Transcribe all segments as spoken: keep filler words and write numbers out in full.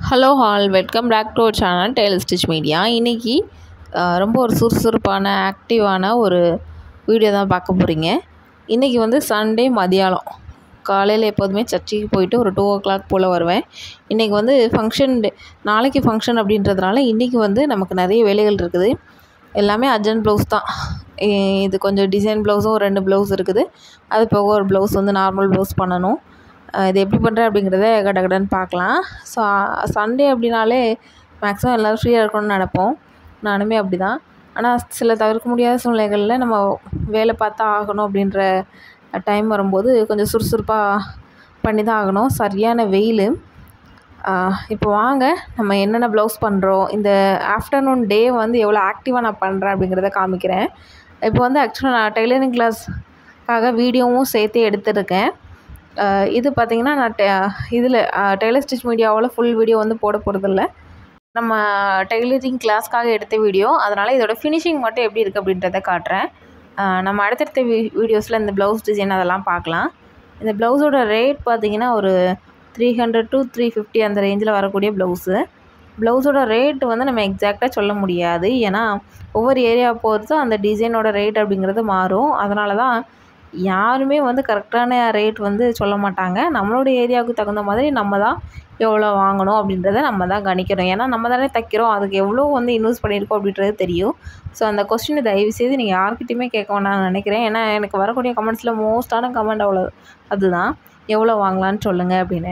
Hello all, welcome back to our channel tailor stitch media. இன்றைக்கி ரொம்ப ஒரு சுறுசுறுப்பான ஆக்டிவான ஒரு வீடியோ தான் பார்க்க போகிறீங்க. இன்றைக்கி வந்து சண்டே மதியானம் காலையில் எப்போதுமே சர்ச்சுக்கு போயிட்டு ஒரு டூ ஓ கிளாக் போல் வருவேன். இன்றைக்கி வந்து ஃபங்க்ஷன் டே, நாளைக்கு ஃபங்க்ஷன் அப்படின்றதுனால இன்றைக்கி வந்து நமக்கு நிறைய வேலைகள் இருக்குது. எல்லாமே அர்ஜென்ட் ப்ளவுஸ் தான். இது கொஞ்சம் டிசைன் ப்ளவுஸும் ஒரு ரெண்டு ப்ளவுஸ் இருக்குது. அது போக ஒரு ப்ளவுஸ் வந்து நார்மல் ப்ளவுஸ் பண்ணணும். இது எப்படி பண்ணுறேன் அப்படிங்கிறத கட கடன்னு பார்க்கலாம். ஸோ சண்டே அப்படின்னாலே மேக்ஸிமம் எல்லோரும் ஃப்ரீயாக இருக்கணும்னு நினைப்போம். நானுமே அப்படி தான். ஆனால் சில தவிர்க்க முடியாத சூழ்நிலைகளில் நம்ம வேலை பார்த்தா ஆகணும் அப்படின்ற டைம் வரும்போது கொஞ்சம் சுறுசுறுப்பாக பண்ணி தான் ஆகணும். சரியான வெயில். இப்போ வாங்க நம்ம என்னென்ன ப்ளவுஸ் பண்ணுறோம், இந்த ஆஃப்டர்நூன் டே வந்து எவ்வளோ ஆக்டிவாக நான் பண்ணுறேன் அப்படிங்கிறத காமிக்கிறேன். இப்போ வந்து ஆக்சுவலாக நான் டெய்லரிங் கிளாஸ்க்காக வீடியோவும் சேர்த்து எடுத்துருக்கேன். இது பார்த்திங்கன்னா நான் டெ இதில் டெய்லர் ஸ்டிச் மீடியாவில் ஃபுல் வீடியோ வந்து போட போகிறதில்ல. நம்ம டெய்லரிங் கிளாஸ்க்காக எடுத்த வீடியோ, அதனால் இதோட ஃபினிஷிங் மட்டும் எப்படி இருக்குது அப்படின்றத காட்டுறேன். நம்ம அடுத்தடுத்த வீ வீடியோஸில் இந்த ப்ளவுஸ் டிசைன் அதெல்லாம் பார்க்கலாம். இந்த ப்ளவுஸோட ரேட் பார்த்திங்கன்னா ஒரு three hundred to three fifty அந்த ரேஞ்சில் வரக்கூடிய ப்ளவுஸு. ப்ளவுஸோட ரேட் வந்து நம்ம எக்ஸாக்டாக சொல்ல முடியாது. ஏன்னா ஒவ்வொரு ஏரியாவை பொறுத்து அந்த டிசைனோட ரேட் அப்படிங்கிறது மாறும். அதனால தான் யாருமே வந்து கரெக்டான ரேட் வந்து சொல்ல மாட்டாங்க. நம்மளோட ஏரியாவுக்கு தகுந்த மாதிரி நம்ம தான் எவ்வளோ வாங்கணும் அப்படின்றத நம்ம தான் கணிக்கணும். ஏன்னா நம்ம தானே தைக்கிறோம், அதுக்கு எவ்வளோ வந்து இன்வெஸ்ட் பண்ணியிருக்கோம் அப்படின்றது தெரியும். ஸோ அந்த கொஸ்டினை தயவுசெய்து நீங்கள் யார்கிட்டையுமே கேட்க வேணாம்னு நினைக்கிறேன். ஏன்னா எனக்கு வரக்கூடிய கமெண்ட்ஸில் மோஸ்ட்டான கமெண்ட் அவ்வளோ அதுதான், எவ்வளோ வாங்கலான்னு சொல்லுங்கள் அப்படின்னு.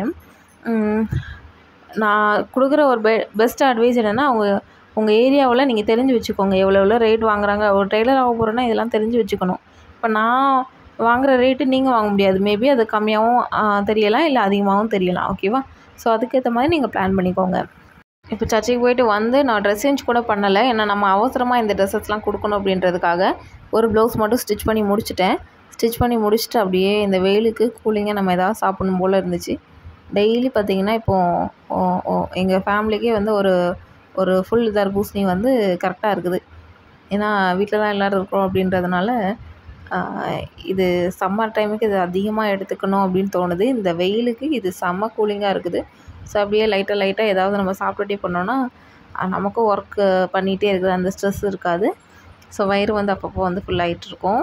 நான் கொடுக்குற ஒரு பெ பெஸ்ட் அட்வைஸ் என்னென்னா, அவங்க உங்கள் ஏரியாவில் நீங்கள் தெரிஞ்சு வச்சுக்கோங்க எவ்வளோ எவ்வளோ ரேட் வாங்குறாங்க. ஒரு டெய்லர் ஆக போகிறோன்னா இதெல்லாம் தெரிஞ்சு வச்சுக்கணும். இப்போ நான் வாங்குகிற ரேட்டு நீங்கள் வாங்க முடியாது. மேபி அது கம்மியாகவும் தெரியலாம், இல்லை அதிகமாகவும் தெரியலாம். ஓகேவா? ஸோ அதுக்கேற்ற மாதிரி நீங்கள் பிளான் பண்ணிக்கோங்க. இப்போ சர்ச்சுக்கு போயிட்டு வந்து நான் ட்ரெஸ் சேஞ்ச் கூட பண்ணலை. ஏன்னா நம்ம அவசரமாக இந்த ட்ரெஸ்ஸஸ்லாம் கொடுக்கணும் அப்படின்றதுக்காக ஒரு ப்ளவுஸ் மட்டும் ஸ்டிச் பண்ணி முடிச்சிட்டேன். ஸ்டிச் பண்ணி முடிச்சுட்டு அப்படியே இந்த வெயிலுக்கு கூலிங்காக நம்ம எதாவது சாப்பிடணும் போல் இருந்துச்சு. டெய்லி பார்த்திங்கன்னா இப்போது எங்கள் ஃபேமிலிக்கே வந்து ஒரு ஒரு ஃபுல் தர்பூசணி வந்து கரெக்டாக இருக்குது. ஏன்னா வீட்டில் தான் எல்லோரும் இருக்கிறோம் அப்படின்றதுனால இது சம்மர் டைமுக்கு இது அதிகமாக எடுத்துக்கணும் அப்படின்னு தோணுது. இந்த வெயிலுக்கு இது செம்ம கூலிங்காக இருக்குது. ஸோ அப்படியே லைட்டாக லைட்டாக ஏதாவது நம்ம சாப்பிட்டுட்டே பண்ணோன்னா நமக்கும் ஒர்க்கு பண்ணிகிட்டே இருக்குது, அந்த ஸ்ட்ரெஸ் இருக்காது. ஸோ வயிறு வந்து அப்பப்போ வந்து ஃபுல்லாகிட்டு இருக்கும்.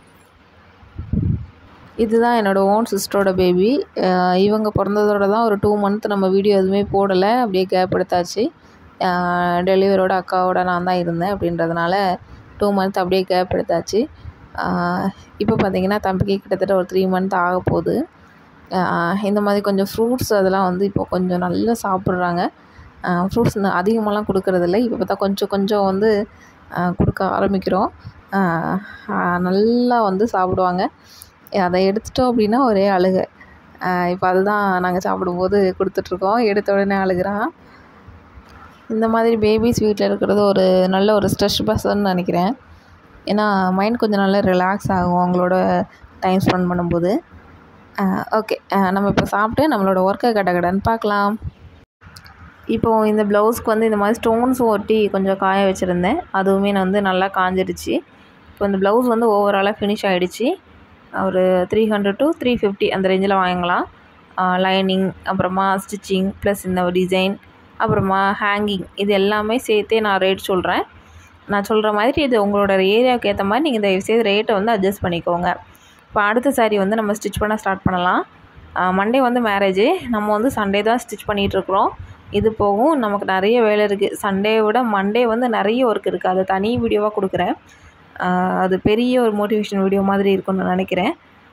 இதுதான் என்னோடய ஓன் சிஸ்டரோட பேபி. இவங்க பிறந்ததோட தான் ஒரு டூ மந்த் நம்ம வீடியோ எதுவுமே போடலை, அப்படியே கேப் எடுத்தாச்சு. டெலிவரியோட அக்காவோட நான் தான் இருந்தேன் அப்படின்றதுனால டூ மந்த் அப்படியே கேப் எடுத்தாச்சு. இப்போ பார்த்திங்கன்னா தம்பிக்கு கிட்டத்தட்ட ஒரு த்ரீ மந்த் ஆக போகுது. இந்த மாதிரி கொஞ்சம் ஃப்ரூட்ஸ் அதெல்லாம் வந்து இப்போ கொஞ்சம் நல்லா சாப்பிட்றாங்க. ஃப்ரூட்ஸ் அதிகமாகலாம் கொடுக்கறதில்ல. இப்போ பார்த்தா கொஞ்சம் கொஞ்சம் வந்து கொடுக்க ஆரம்பிக்கிறோம். நல்லா வந்து சாப்பிடுவாங்க. அதை எடுத்துட்டோம் அப்படின்னா ஒரே அழுகை. இப்போ அதுதான் நாங்கள் சாப்பிடும்போது கொடுத்துட்ருக்கோம். எடுத்த உடனே அழுகிறான். இந்த மாதிரி பேபிஸ் வீட்டில் இருக்கிறது ஒரு நல்ல ஒரு ஸ்ட்ரெஸ் பஸ்ன்னு நினைக்கிறேன். ஏன்னா மைண்ட் கொஞ்சம் நல்லா ரிலாக்ஸ் ஆகும் அவங்களோட டைம் ஸ்பெண்ட் பண்ணும்போது. ஓகே, நம்ம இப்போ சாப்பிட்டு நம்மளோட ஒர்க்கை கட கடன்னு பார்க்கலாம். இப்போது இந்த ப்ளவுஸ்க்கு வந்து இந்த மாதிரி ஸ்டோன்ஸ் ஒட்டி கொஞ்சம் காய வச்சுருந்தேன். அதுவுமே நான் வந்து நல்லா காஞ்சிடுச்சு. இப்போ இந்த ப்ளவுஸ் வந்து ஓவராலாக ஃபினிஷ் ஆகிடுச்சு. ஒரு three hundred to three fifty அந்த ரேஞ்சில் வாங்கலாம். லைனிங், அப்புறமா ஸ்டிச்சிங், ப்ளஸ் இந்த டிசைன், அப்புறமா ஹேங்கிங், இது எல்லாமே சேர்த்தே நான் ரேட் சொல்கிறேன். நான் சொல்கிற மாதிரி இது உங்களோட ஏரியாவுக்கு ஏற்ற மாதிரி நீங்கள் தயவுசெய்து ரேட்டை வந்து அட்ஜஸ்ட் பண்ணிக்கோங்க. இப்போ அடுத்த சாரீ வந்து நம்ம ஸ்டிச் பண்ண ஸ்டார்ட் பண்ணலாம். மண்டே வந்து மேரேஜு, நம்ம வந்து சண்டே தான் ஸ்டிச் பண்ணிகிட்ருக்குறோம். இது போகும் நமக்கு நிறைய வேலை இருக்குது. சண்டேவை விட மண்டே வந்து நிறைய ஒர்க் இருக்குது. அதை தனி வீடியோவாக கொடுக்குறேன். அது பெரிய ஒரு மோட்டிவேஷன் வீடியோ மாதிரி இருக்கும்னு நான் நினைக்கிறேன்.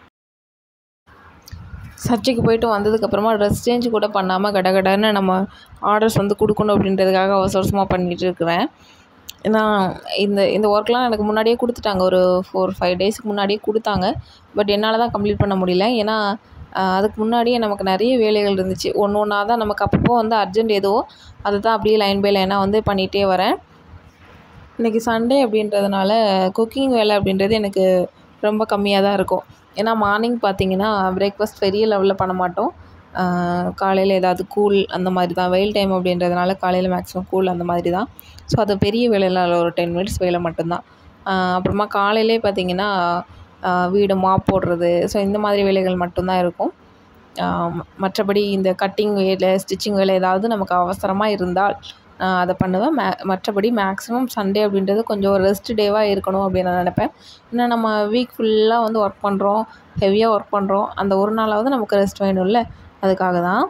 சர்ச்சுக்கு போயிட்டு வந்ததுக்கப்புறமா ட்ரெஸ் சேஞ்ச் கூட பண்ணாமல் கட கடன்னு நம்ம ஆர்டர்ஸ் வந்து கொடுக்கணும் அப்படின்றதுக்காக அவசர அவசரமாக பண்ணிகிட்டு இருக்கிறேன். ஏன்னா இந்த இந்த ஒர்க்லாம் எனக்கு முன்னாடியே கொடுத்துட்டாங்க. ஒரு ஃபோர் ஃபைவ் டேஸ்க்கு முன்னாடியே கொடுத்தாங்க. பட் என்னால் தான் கம்ப்ளீட் பண்ண முடியல. ஏன்னா அதுக்கு முன்னாடியே நமக்கு நிறைய வேலைகள் இருந்துச்சு. ஒன்று ஒன்றா தான் நமக்கு அப்பப்போ வந்து அர்ஜென்ட் ஏதோ அதை தான் அப்படியே லைன் பை லைனாக வந்து பண்ணிகிட்டே வரேன். இன்றைக்கி சண்டே அப்படின்றதுனால குக்கிங் வேலை அப்படின்றது எனக்கு ரொம்ப கம்மியாக தான் இருக்கும். ஏன்னா மார்னிங் பார்த்திங்கன்னா பிரேக்ஃபாஸ்ட் பெரிய லெவலில் பண்ண மாட்டோம். காலையில் ஏதாவது கூழ் அந்த மாதிரி தான். வெயில் டைம் அப்படின்றதுனால காலையில் மேக்ஸிமம் கூழ் அந்த மாதிரி தான். ஸோ அது பெரிய வேலையெல்லாம் இல்லை, ஒரு டென் மினிட்ஸ் வேலை மட்டும்தான். அப்புறமா காலையிலே பார்த்திங்கன்னா வீடு மாப் போடுறது, ஸோ இந்த மாதிரி வேலைகள் மட்டும்தான் இருக்கும். மற்றபடி இந்த கட்டிங் வேலை ஸ்டிச்சிங் வேலை ஏதாவது நமக்கு அவசரமாக இருந்தால் அதை பண்ணுவேன். மே மற்றபடி மேக்ஸிமம் சண்டே அப்படின்றது கொஞ்சம் ஒரு ரெஸ்ட் டேவாக இருக்கணும் அப்படின்னு நான் நினப்பேன். ஏன்னா நம்ம வீக் ஃபுல்லாக வந்து ஒர்க் பண்ணுறோம், ஹெவியாக ஒர்க் பண்ணுறோம். அந்த ஒரு நாளாவது நமக்கு ரெஸ்ட் வேணும்ல, அதுக்காக தான்.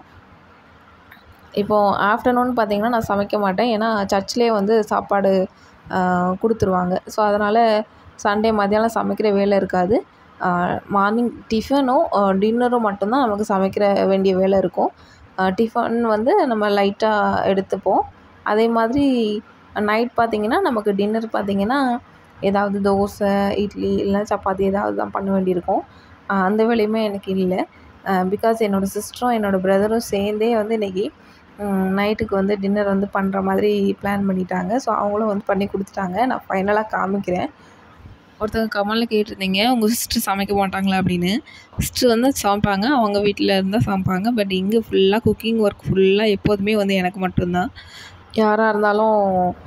இப்போது ஆஃப்டர்நூன் பார்த்திங்கன்னா நான் சமைக்க மாட்டேன். ஏன்னா சர்ச்லேயே வந்து சாப்பாடு கொடுத்துருவாங்க. ஸோ அதனால் சண்டே மத்தியானம் சமைக்கிற வேலை இருக்காது. மார்னிங் டிஃபனும் டின்னரும் மட்டும்தான் நமக்கு சமைக்கிற வேண்டிய வேலை இருக்கும். டிஃபன் வந்து நம்ம லைட்டாக எடுத்துப்போம். அதே மாதிரி நைட் பார்த்திங்கன்னா நமக்கு டின்னர் பார்த்திங்கன்னா ஏதாவது தோசை, இட்லி இல்லைனா சப்பாத்தி ஏதாவது தான் பண்ண வேண்டியிருக்கும். அந்த வேலையுமே எனக்கு இல்லை. பிகாஸ் என்னோடய சிஸ்டரும் என்னோடய பிரதரும் சேர்ந்தே வந்து இன்றைக்கி நைட்டுக்கு வந்து டின்னர் வந்து பண்ணுற மாதிரி பிளான் பண்ணிட்டாங்க. ஸோ அவங்களும் வந்து பண்ணி கொடுத்துட்டாங்க. நான் ஃபைனலாக காமிக்கிறேன். ஒருத்தவங்க கமெண்டில் கேட்டிருந்தீங்க, உங்கள் சிஸ்டர் சமைக்க மாட்டாங்களா அப்படின்னு. சிஸ்டர் வந்து சமைப்பாங்க, அவங்க வீட்டில் இருந்தால் சமைப்பாங்க. பட் இங்கே ஃபுல்லாக குக்கிங் ஒர்க் ஃபுல்லாக எப்போதுமே வந்து எனக்கு மட்டும்தான். யாராக இருந்தாலும்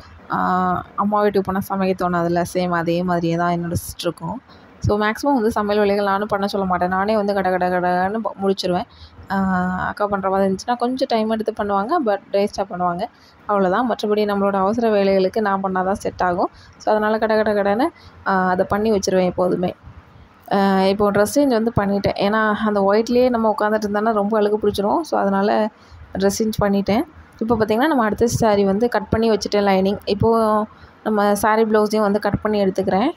அம்மா வீட்டுக்கு போனால் சமைக்க தோணாதில்ல, சேம் அதே மாதிரியே தான் என்னோடய சிஸ்டருக்கும். ஸோ மேக்ஸிமம் வந்து சமையல் வேலைகள் நானும் பண்ண சொல்ல மாட்டேன். நானே வந்து கட கட கடன்னு முடிச்சிடுவேன். அக்கா பண்ணுற மாதிரி இருந்துச்சுன்னா கொஞ்சம் டைம் எடுத்து பண்ணுவாங்க, பட் வேஸ்ட்டாக பண்ணுவாங்க, அவ்வளோதான். மற்றபடி நம்மளோட அவசர வேலைகளுக்கு நான் பண்ணால் தான் செட் ஆகும். ஸோ அதனால் கட கட கடன்னு அதை பண்ணி வச்சுருவேன் எப்போதுமே. இப்போது ட்ரெஸ் சேஞ்ச் வந்து பண்ணிட்டேன். ஏன்னா அந்த ஒயிட்லேயே நம்ம உட்காந்துட்டு இருந்தோன்னா ரொம்ப அழுகு பிடிச்சிரும். ஸோ அதனால் ட்ரெஸ் சேஞ்ச் பண்ணிட்டேன். இப்போ பார்த்திங்கன்னா நம்ம அடுத்த சாரீ வந்து கட் பண்ணி வச்சுட்டேன் லைனிங். இப்போது நம்ம சாரீ ப்ளவுஸையும் வந்து கட் பண்ணி எடுத்துக்கிறேன்.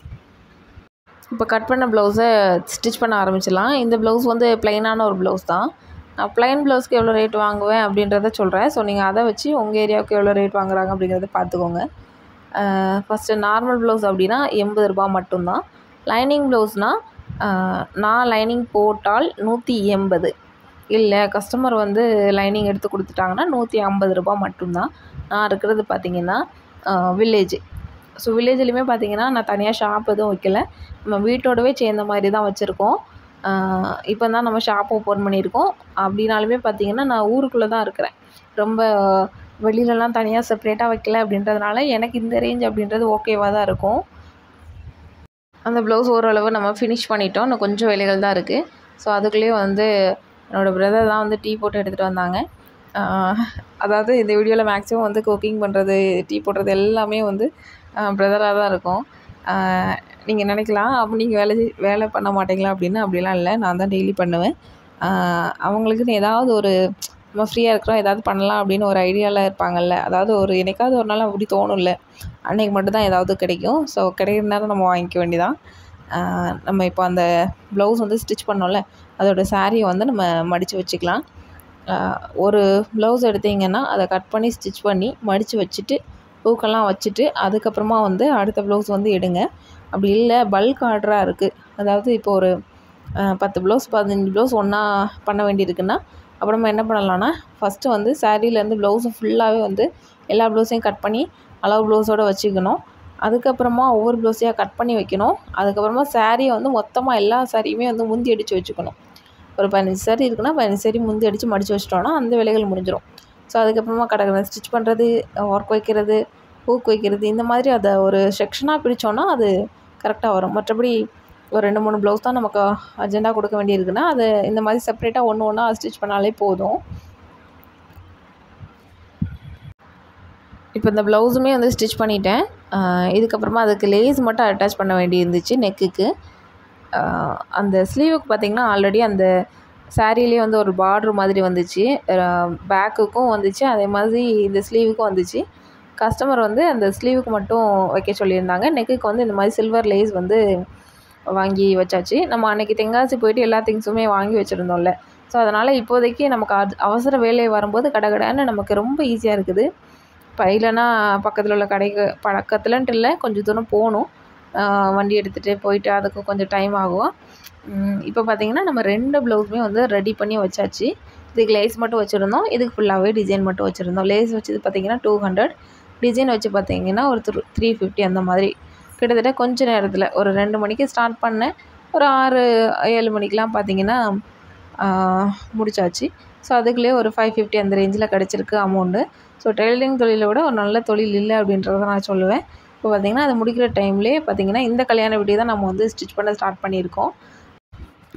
இப்போ கட் பண்ண ப்ளவுஸை ஸ்டிச் பண்ண ஆரம்பிச்சிடலாம். இந்த ப்ளவுஸ் வந்து ப்ளைனான ஒரு ப்ளவுஸ் தான். நான் ப்ளைன் ப்ளவுஸ்க்கு எவ்வளோ ரேட் வாங்குவேன் அப்படின்றத சொல்கிறேன். ஸோ நீங்கள் அதை வச்சு உங்கள் ஏரியாவுக்கு எவ்வளோ ரேட் வாங்குறாங்க அப்படிங்கிறத பார்த்துக்கோங்க. ஃபஸ்ட்டு நார்மல் ப்ளவுஸ் அப்படின்னா எண்பது ரூபா மட்டும்தான். லைனிங் ப்ளவுஸ்னால் நான் லைனிங் போட்டால் நூற்றி எண்பது. இல்லை கஸ்டமர் வந்து லைனிங் எடுத்து கொடுத்துட்டாங்கன்னா நூற்றி ஐம்பது ரூபா மட்டும்தான். நான் இருக்கிறது பார்த்திங்கன்னா வில்லேஜ். ஸோ வில்லேஜ்லேயுமே பார்த்திங்கன்னா நான் தனியாக ஷாப் எதுவும் வைக்கல, நம்ம வீட்டோடவே சேர்ந்த மாதிரி தான் வச்சுருக்கோம். இப்போ தான் நம்ம ஷாப் ஓப்பன் பண்ணியிருக்கோம். அப்படின்னாலுமே பார்த்திங்கன்னா நான் ஊருக்குள்ளே தான் இருக்கிறேன். ரொம்ப வெளியிலலாம் தனியாக செப்ரேட்டாக வைக்கல அப்படின்றதுனால எனக்கு இந்த ரேஞ்ச் அப்படின்றது ஓகேவாக தான் இருக்கும். அந்த ப்ளவுஸ் ஓரளவு நம்ம ஃபினிஷ் பண்ணிட்டோம். இன்னும் கொஞ்சம் வேலைகள் தான் இருக்குது. ஸோ அதுக்குள்ளேயே வந்து என்னோடய பிரதர் தான் வந்து டீ போட்டு எடுத்துகிட்டு வந்தாங்க. அதாவது இந்த வீடியோவில் மேக்ஸிமம் வந்து குக்கிங் பண்ணுறது, டீ போடுறது எல்லாமே வந்து பிரதராக தான் இருக்கும். நீங்கள் நினைக்கலாம், அப்போ நீங்கள் வேலை வேலை பண்ண மாட்டீங்களா அப்படின்னு. அப்படிலாம் இல்லை, நான் தான் டெய்லி பண்ணுவேன். அவங்களுக்குன்னு ஏதாவது ஒரு நம்ம ஃப்ரீயாக இருக்கிறோம், ஏதாவது பண்ணலாம் அப்படின்னு ஒரு ஐடியாவில் இருப்பாங்கள்ல. அதாவது ஒரு என்னைக்காவது ஒரு நாள் அப்படி தோணும்ல, அன்றைக்கி மட்டும்தான் ஏதாவது கிடைக்கும். ஸோ கிடைக்கிற நேரம் நம்ம வாங்கிக்க வேண்டியதான். நம்ம இப்போ அந்த ப்ளவுஸ் வந்து ஸ்டிச் பண்ணோம்ல, அதோடய சாரியை வந்து நம்ம மடித்து வச்சுக்கலாம். ஒரு ப்ளவுஸ் எடுத்திங்கன்னா அதை கட் பண்ணி ஸ்டிச் பண்ணி மடித்து வச்சுட்டு பூக்கெல்லாம் வச்சுட்டு அதுக்கப்புறமா வந்து அடுத்த ப்ளவுஸ் வந்து எடுங்க. அப்படி இல்லை பல்க் ஆர்டராக இருக்குது, அதாவது இப்போ ஒரு பத்து ப்ளவுஸ் பதினஞ்சு ப்ளவுஸ் ஒன்றா பண்ண வேண்டியிருக்குன்னா அப்புறம் நம்ம என்ன பண்ணலான்னா, ஃபஸ்ட்டு வந்து சாரீலேருந்து ப்ளவுஸை ஃபுல்லாகவே வந்து எல்லா ப்ளவுஸையும் கட் பண்ணி அளவு ப்ளவுஸோடு வச்சுக்கணும். அதுக்கப்புறமா ஒவ்வொரு ப்ளவுஸையாக கட் பண்ணி வைக்கணும். அதுக்கப்புறமா சாரியை வந்து மொத்தமாக எல்லா சாரியுமே வந்து முந்தி அடித்து வச்சுக்கணும். ஒரு பதினஞ்சு சாரி இருக்குன்னா பதினஞ்சு சாரி முந்தி அடித்து மடித்து வச்சிட்டோன்னா அந்த வேலைகள் முடிஞ்சிடும். ஸோ அதுக்கப்புறமா கடை ஸ்டிச் பண்ணுறது, ஒர்க் வைக்கிறது, பூக்கு வைக்கிறது, இந்த மாதிரி அதை ஒரு செக்ஷனாக பிரித்தோன்னா அது கரெக்டாக வரும். மற்றபடி ஒரு ரெண்டு மூணு ப்ளவுஸ் தான் நமக்கு அர்ஜென்ட்டாக கொடுக்க வேண்டியிருக்குன்னா அது இந்த மாதிரி செப்பரேட்டாக ஒன்று ஒன்றா ஸ்டிச் பண்ணாலே போதும். இப்போ இந்த ப்ளவுஸுமே வந்து ஸ்டிச் பண்ணிட்டேன். இதுக்கப்புறமா அதுக்கு லேஸ் மட்டும் அட்டாச் பண்ண வேண்டி இருந்துச்சு நெக்குக்கு. அந்த ஸ்லீவுக்கு பார்த்திங்கன்னா ஆல்ரெடி அந்த சாரீலேயே வந்து ஒரு பார்ட்ரு மாதிரி வந்துச்சு, பேக்குக்கும் வந்துச்சு, அதே மாதிரி இந்த ஸ்லீவுக்கும் வந்துச்சு. கஸ்டமர் வந்து அந்த ஸ்லீவுக்கு மட்டும் வைக்க சொல்லியிருந்தாங்க. நெக்குக்கு வந்து இந்த மாதிரி சில்வர் லேஸ் வந்து வாங்கி வச்சாச்சு. நம்ம அன்றைக்கி தென்காசி போயிட்டு எல்லா திங்ஸுமே வாங்கி வச்சுருந்தோம்ல. ஸோ அதனால் இப்போதைக்கு நமக்கு அது அவசர வேலை வரும்போது கடகடன்னு நமக்கு ரொம்ப ஈஸியாக இருக்குது. இப்போ இல்லைன்னா பக்கத்தில் உள்ள கடைக்கு பக்கத்துலன்ட்டு இல்லை, கொஞ்சம் தூரம் போகணும், வண்டி எடுத்துகிட்டு போயிட்டு அதுக்கு கொஞ்சம் டைம் ஆகும். இப்போ பார்த்திங்கன்னா நம்ம ரெண்டு ப்ளவுஸுமே வந்து ரெடி பண்ணி வச்சாச்சு. இதுக்கு லேஸ் மட்டும் வச்சுருந்தோம், இதுக்கு ஃபுல்லாகவே டிசைன் மட்டும் வச்சுருந்தோம். லேஸ் வச்சது பார்த்திங்கன்னா டூ ஹண்ட்ரட், டிசைன் வச்சு பார்த்திங்கன்னா ஒரு த்ரூ த்ரீ ஃபிஃப்டி அந்த மாதிரி. கிட்டத்தட்ட கொஞ்சம் நேரத்தில் ஒரு ரெண்டு மணிக்கு ஸ்டார்ட் பண்ணேன், ஒரு ஆறு ஏழு மணிக்கெலாம் பார்த்திங்கன்னா முடிச்சாச்சு. ஸோ அதுக்குள்ளேயே ஒரு ஃபைவ் ஃபிஃப்டி அந்த ரேஞ்சில் கிடச்சிருக்கு அமௌண்ட்டு. ஸோ டெய்லரிங் தொழிலை விட ஒரு நல்ல தொழில் இல்லை அப்படின்றத நான் சொல்லுவேன். இப்போ பார்த்திங்கன்னா அது முடிக்கிற டைம்லேயே பார்த்திங்கன்னா இந்த கல்யாண வீடியோ தான் நம்ம வந்து ஸ்டிச் பண்ண ஸ்டார்ட் பண்ணியிருக்கோம்.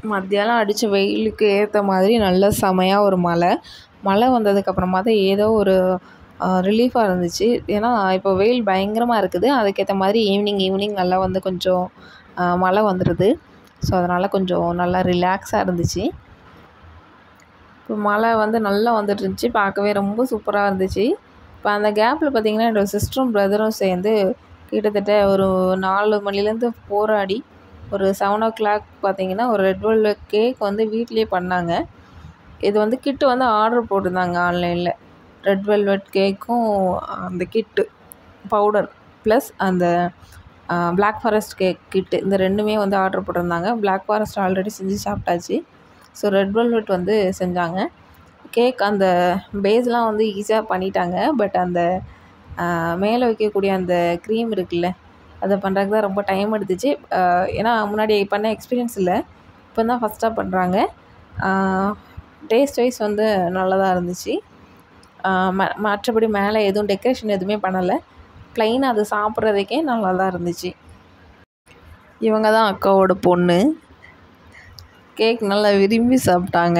மத்தியானம் அடித்த வெயிலுக்கு ஏற்ற மாதிரி நல்ல செமையாக ஒரு மழை மழை வந்ததுக்கப்புறமா தான் ஏதோ ஒரு ரிலீஃபாக இருந்துச்சு. ஏன்னா இப்போ வெயில் பயங்கரமாக இருக்குது. அதுக்கேற்ற மாதிரி ஈவினிங் ஈவினிங் நல்லா வந்து கொஞ்சம் மழை வந்துடுது. ஸோ அதனால் கொஞ்சம் நல்லா ரிலாக்ஸாக இருந்துச்சு. இப்போ மழை வந்து நல்லா வந்துட்டு இருந்துச்சு. பார்க்கவே ரொம்ப சூப்பராக இருந்துச்சு. இப்போ அந்த கேப்பில் பார்த்திங்கன்னா என்னோடய சிஸ்டரும் பிரதரும் சேர்ந்து கிட்டத்தட்ட ஒரு நாலு மணிலேருந்து போராடி ஒரு செவன் ஓ கிளாக் பார்த்திங்கன்னா ஒரு ரெட் வெல்வெட் கேக் வந்து வீட்டிலே பண்ணாங்க. இது வந்து கிட்டு வந்து ஆர்டர் போட்டிருந்தாங்க ஆன்லைனில். ரெட் வெல்வெட் கேக்கும் அந்த கிட்டு பவுடர் ப்ளஸ் அந்த பிளாக் ஃபாரஸ்ட் கேக் கிட்டு இந்த ரெண்டுமே வந்து ஆர்டர் போட்டிருந்தாங்க. பிளாக் ஃபாரஸ்ட் ஆல்ரெடி செஞ்சு சாப்பிட்டாச்சு. ஸோ ரெட் வெல்வெட் வந்து செஞ்சாங்க. கேக் அந்த பேஸ்லாம் வந்து ஈஸியாக பண்ணிட்டாங்க. பட் அந்த மேலே வைக்கக்கூடிய அந்த க்ரீம் இருக்குல்ல, அதை பண்ணுறதுக்கு தான் ரொம்ப டைம் எடுத்துச்சு. ஏன்னா முன்னாடி பண்ண எக்ஸ்பீரியன்ஸ் இல்லை, இப்போ தான் ஃபஸ்ட்டாக பண்ணுறாங்க. டேஸ்ட் வைஸ் வந்து நல்லதாக இருந்துச்சு. ம மற்றபடி மேலே எதுவும் டெக்கரேஷன் எதுவுமே பண்ணலை. ப்ளைனாக அது சாப்பிட்றதுக்கே நல்லா தான் இருந்துச்சு. இவங்க தான் அக்காவோட பொண்ணு. கேக் நல்லா விரும்பி சாப்பிட்டாங்க.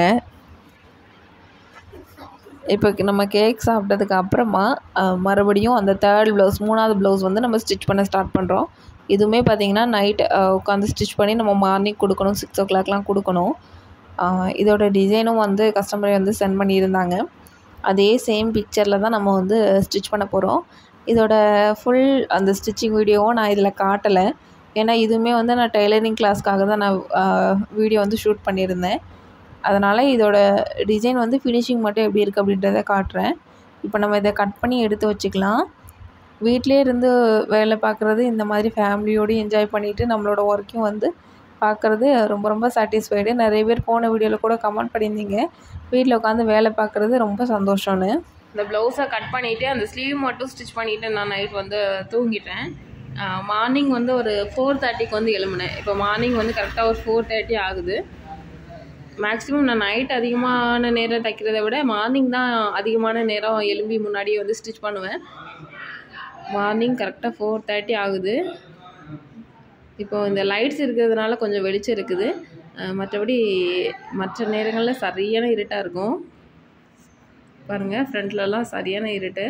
இப்போ நம்ம கேக் சாப்பிட்டதுக்கு அப்புறமா மறுபடியும் அந்த தேர்ட் ப்ளவுஸ் மூணாவது ப்ளவுஸ் வந்து நம்ம ஸ்டிச் பண்ண ஸ்டார்ட் பண்ணுறோம். இதுவுமே பார்த்திங்கன்னா நைட் உட்காந்து ஸ்டிச் பண்ணி நம்ம மார்னிங் கொடுக்கணும். சிக்ஸ் ஓ கிளாக்லாம் கொடுக்கணும். இதோட டிசைனும் வந்து கஸ்டமர் வந்து சென்ட் பண்ணியிருந்தாங்க. அதே சேம் பிக்சரில் தான் நம்ம வந்து ஸ்டிச் பண்ண போகிறோம். இதோட ஃபுல் அந்த ஸ்டிச்சிங் வீடியோவும் நான் இதில் காட்டலை. ஏன்னா இதுவுமே வந்து நான் டெய்லரிங் கிளாஸ்க்காக தான் நான் வீடியோ வந்து ஷூட் பண்ணியிருந்தேன். அதனால் இதோட டிசைன் வந்து ஃபினிஷிங் மட்டும் எப்படி இருக்குது அப்படின்றத காட்டுறேன். இப்போ நம்ம இதை கட் பண்ணி எடுத்து வச்சுக்கலாம். வீட்டிலே இருந்து வேலை பார்க்குறது, இந்த மாதிரி ஃபேமிலியோடு என்ஜாய் பண்ணிவிட்டு நம்மளோட ஒர்க்கையும் வந்து பார்க்குறது ரொம்ப ரொம்ப சாட்டிஸ்ஃபைடு. நிறைய பேர் போன வீடியோவில் கூட கமெண்ட் பண்ணியிருந்தீங்க, வீட்டில் உட்காந்து வேலை பார்க்குறது ரொம்ப சந்தோஷம்னு. இந்த ப்ளவுஸை கட் பண்ணிவிட்டு அந்த ஸ்லீவ் மட்டும் ஸ்டிச் பண்ணிவிட்டு நான் நைட் வந்து தூங்கிட்டேன். மார்னிங் வந்து ஒரு ஃபோர் தேர்ட்டிக்கு வந்து எழும்பினேன். இப்போ மார்னிங் வந்து கரெக்டாக ஒரு ஃபோர் தேர்ட்டி ஆகுது. மேக்ஸிமம் நான் நைட் அதிகமான நேரம் தைக்கிறத விட மார்னிங் தான் அதிகமான நேரம் எழும்பி முன்னாடியே வந்து ஸ்டிச் பண்ணுவேன். மார்னிங் கரெக்டாக ஃபோர் தேர்ட்டி ஆகுது. இப்போ இந்த லைட்ஸ் இருக்கிறதுனால கொஞ்சம் வெளிச்சம் இருக்குது. மற்றபடி மற்ற நேரங்களில் சரியான இருட்டாக இருக்கும். பாருங்கள், ஃப்ரண்ட்லலாம் சரியான இருட்டு.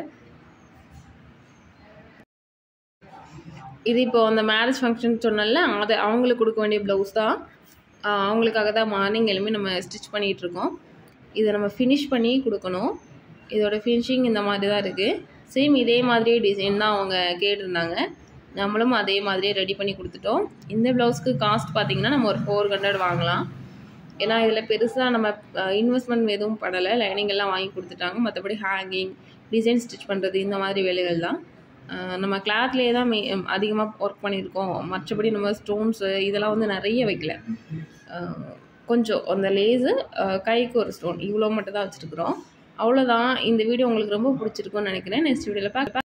இது இப்போ அந்த மேரேஜ் ஃபங்க்ஷன் சொன்னால அதை அவங்களுக்கு கொடுக்க வேண்டிய ப்ளவுஸ் தான். அவங்களுக்காக தான் மார்னிங் எழுப்பி நம்ம ஸ்டிச் பண்ணிகிட்ருக்கோம். இதை நம்ம ஃபினிஷ் பண்ணி கொடுக்கணும். இதோட ஃபினிஷிங் இந்த மாதிரி தான் இருக்குது. சேம் இதே மாதிரியே டிசைன் தான் அவங்க கேட்டிருந்தாங்க. நம்மளும் அதே மாதிரியே ரெடி பண்ணி கொடுத்துட்டோம். இந்த ப்ளவுஸ்க்கு காஸ்ட் பார்த்திங்கன்னா நம்ம ஒரு ஃபோர் ஹண்ட்ரட் வாங்கலாம். ஏன்னா இதில் பெருசாக நம்ம இன்வெஸ்ட்மெண்ட் எதுவும் பண்ணலை. லைனிங் எல்லாம் வாங்கி கொடுத்துட்டாங்க. மற்றபடி ஹேங்கிங், டிசைன் ஸ்டிச் பண்ணுறது இந்த மாதிரி வேலைகள் தான். நம்ம கிளாத்லேயே தான் மெ அதிகமாக ஒர்க் பண்ணியிருக்கோம். மற்றபடி நம்ம ஸ்டோன்ஸு இதெல்லாம் வந்து நிறைய வைக்கல. கொஞ்சம் அந்த லேஸு, கைக்கு ஒரு ஸ்டோன், இவ்வளோ மட்டும் தான் வச்சுருக்குறோம். அவ்வளோதான். இந்த வீடியோ உங்களுக்கு ரொம்ப பிடிச்சிருக்குன்னு நினைக்கிறேன். நெக்ஸ்ட் வீடியோவில் பார்க்க